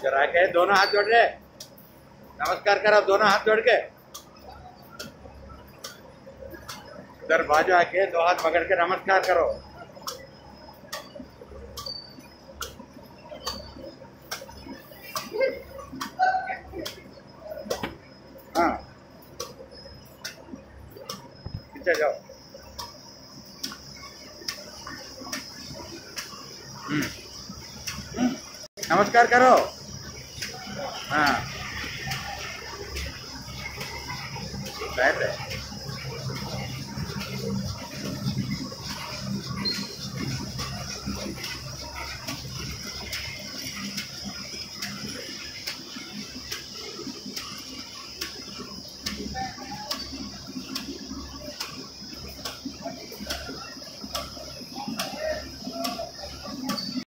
इधर आके दोनों हाथ जोड़ रहे, नमस्कार करो दोनों हाथ जोड़ के। इधर बाजू आके दो हाथ पकड़ के नमस्कार करो। हाँ पीछे जाओ। नमस्कार करो। हाँ बैठ रहे।